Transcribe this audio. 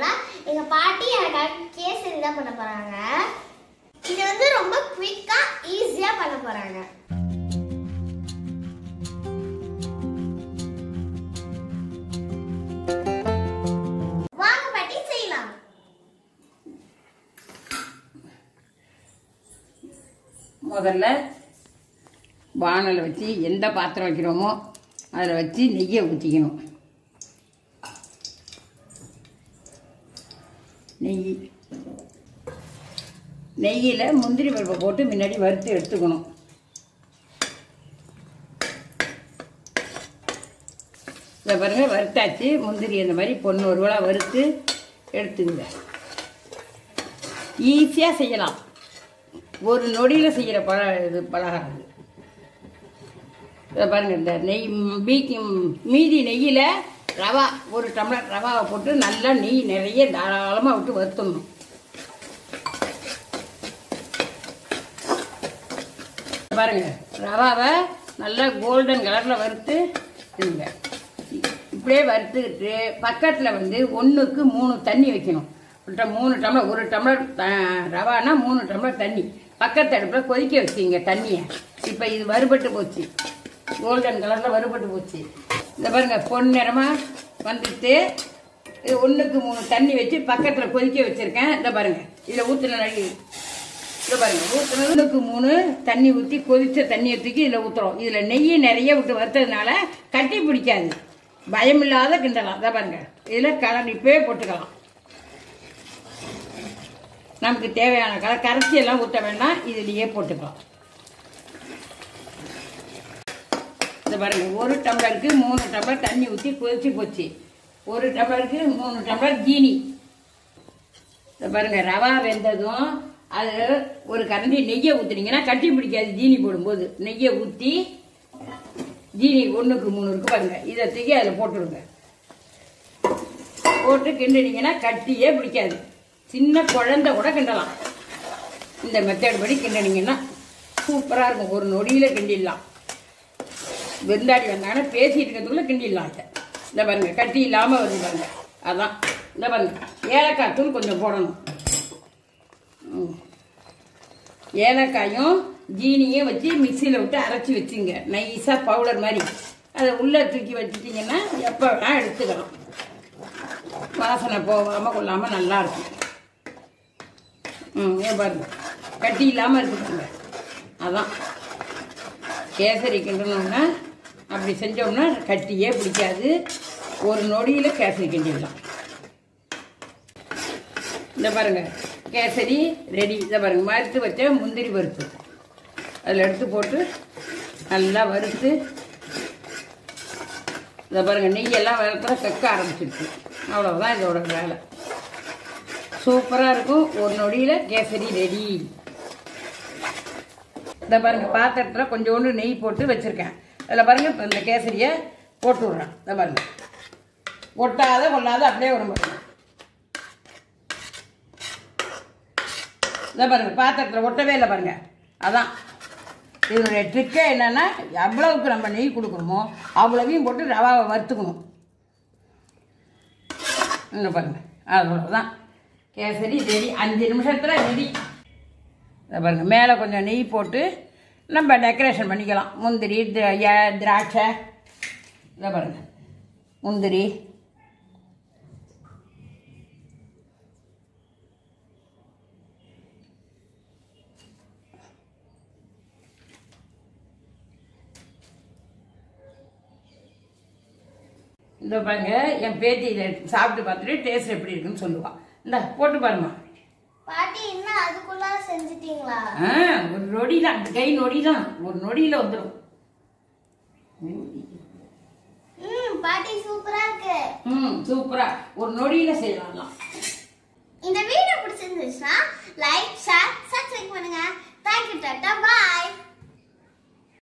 பார்த்தீங்கன்னா எங்க பாட்டி எனக்காக கேசரி தான் பண்ண போறாங்க. இது வந்து ரொம்ப குயிக்கா ஈஸியா பண்ண போறாங்க. வாங்க பாட்டி செய்யலாம். முதல்ல வானலை வச்சு எந்த பாத்திரம் வைக்கிறோமோ அதில் வச்சு நெய்யை ஊற்றிக்கணும். நெய்யில் முந்திரி பருப்பை போட்டு முன்னாடி வறுத்து எடுத்துக்கணும். இதை பாருங்கள், வறுத்தாச்சு. முந்திரி அந்த மாதிரி பொண்ணு ஒரு வேளை வறுத்து எடுத்துங்க. ஈஸியாக செய்யலாம், ஒரு நொடியில் செய்கிற பலகாரம். இதை பாருங்கள், இந்த நெய் மீதி நெய்யில் ரவா ஒரு டம்ளர் ரவாவை போட்டு நல்லா நெய் நிறைய தாராளமாக விட்டு வறுத்துடணும். பாருங்கள், ரவாவை நல்லா கோல்டன் கலரில் வறுத்து இருங்க. இப்படியே வறுத்துக்கிட்டு பக்கத்தில் வந்து 1க்கு 3 தண்ணி வைக்கணும். 3 டம்ளர், ஒரு டம்ளர் ரவானா 3 டம்ளர் தண்ணி பக்கத்து அடுப்பில் கொதிக்க வச்சுங்க தண்ணியை. இப்போ இது வறுபட்டு போச்சு, கோல்டன் கலரில் வறுபட்டு போச்சு. இந்த பாருங்கள், பொன்னிறமாக வந்துட்டு 1க்கு 3 தண்ணி வச்சு பக்கத்தில் கொதிக்க வச்சுருக்கேன். இந்த பாருங்கள், இதில் ஊற்றின நடி இதை பாருங்கள், ஊற்றுனது 1க்கு 3 தண்ணி ஊற்றி கொதித்த தண்ணியை தூக்கி இதில் ஊற்றுறோம். இதில் நெய்யை நிறைய விட்டு வறுத்ததுனால கட்டி பிடிக்காது, பயமில்லாத கிண்டலாம். இதை பாருங்கள், இதில் கலர் இப்போவே போட்டுக்கலாம். நமக்கு தேவையான கலர் கரைச்சியெல்லாம் ஊற்ற வேண்டாம், இதுலேயே போட்டுக்கலாம். இதை பாருங்கள், ஒரு டம்ளருக்கு 3 டம்ளர் தண்ணி ஊற்றி கொதிச்சு போச்சு. ஒரு டம்ளருக்கு 3 டம்ளர் ஜீனி. இதை பாருங்கள், ரவா வெந்ததும் அது ஒரு கரண்டி நெய்யை ஊற்றுனீங்கன்னா கட்டி பிடிக்காது. ஜீனி போடும்போது நெய்யை ஊற்றி ஜீனி 1க்கு 3 இருக்கு பாருங்கள், இதை தூக்கி அதில் போட்டுருங்க. போட்டு கிண்டினீங்கன்னா கட்டியே பிடிக்காது. சின்ன குழந்தை கூட கிண்டலாம். இந்த மெத்தட் படி கிண்டினீங்கன்னா சூப்பராக இருக்கும். ஒரு நொடியில் கிண்டிடலாம். விருந்தாடி வந்தாங்கன்னா பேசிட்டு இருக்கிறதுக்குள்ள கிண்டிடலாம். இந்த பாருங்கள், கட்டி இல்லாமல் வருது பாருங்க. அதான் இந்த பாருங்க, ஏலக்காய் தூள் கொஞ்சம் போடணும். ஏலக்காயும் ஜீனியும் வச்சு மிக்சியில் விட்டு அரைச்சி வச்சுங்க, நைஸாக பவுடர் மாதிரி. அதை உள்ளே தூக்கி வச்சுட்டிங்கன்னா எப்போ வேணால் எடுத்துக்கலாம். வாசனை போகாமல் கொள்ளாமல் நல்லாயிருக்கும். ஏன் பாருங்க, கட்டி இல்லாமல் இருக்குதுங்க. அதான் கேசரி கிண்டணும்னா அப்படி செஞ்சோம்னா கட்டியே பிடிக்காது. ஒரு நொடியில் கேசரி கிண்டிடலாம். இந்த பாருங்கள், கேசரி ரெடி. இதை பாருங்கள், வறுத்து வச்ச முந்திரி பருப்பு அதில் எடுத்து போட்டு நல்லா வறுத்து. இதை பாருங்கள், நெய்யெல்லாம் வறுத்துல கக்க ஆரம்பிச்சிருக்கு. அவ்வளோதான் இதோட வேலை. சூப்பராக இருக்கும். ஒரு நொடியில் கேசரி ரெடி. இதை பாருங்கள், பாத்திரத்தில் கொஞ்சோண்டு நெய் போட்டு வச்சுருக்கேன். அதில் பாருங்கள், இப்போ இந்த கேசரியை போட்டு விட்றேன். இதை பாருங்கள், ஒட்டாத கொள்ளாத அப்படியே வரும் பாருங்கள். இதை பாருங்கள், பாத்திரத்தில் ஒட்டவே இல்லை பாருங்கள். அதான் இதனுடைய ட்ரிக்கே என்னென்னா, எவ்வளவுக்கு நம்ம நெய் கொடுக்கணுமோ அவ்வளவையும் போட்டு ரவாவை வறுத்துக்கணும். இன்னும் பாருங்கள், அவ்வளோதான் கேசரி ரெடி. 5 நிமிஷத்தில் ரெடி. இதை பாருங்கள், மேலே கொஞ்சம் நெய் போட்டு நம்ம டெக்கரேஷன் பண்ணிக்கலாம். முந்திரி, திராட்சை. இதை பாருங்கள், முந்திரி, இந்த பாருங்க, என் பேத்தி இதை சாப்பிட்டு பார்த்துட்டு டேஸ்ட் எப்படி இருக்குன்னு சொல்லுவாள். இந்த போட்டு பாருமா. பாட்டி என்ன அதுக்குள்ள செஞ்சிட்டீங்களா? ஒரு நொடி தான், கை நொடி தான், ஒரு நொடியில் வந்துடும். பாட்டி சூப்பரா இருக்கு. சூப்பரா ஒரு நொடியில் செய்யலாம். இந்த வீடியோ பிடிச்சிருந்துச்சுன்னா லைக், ஷேர், சப்ஸ்கிரைப் பண்ணுங்க. தேங்க்யூ, டாடா, பாய்.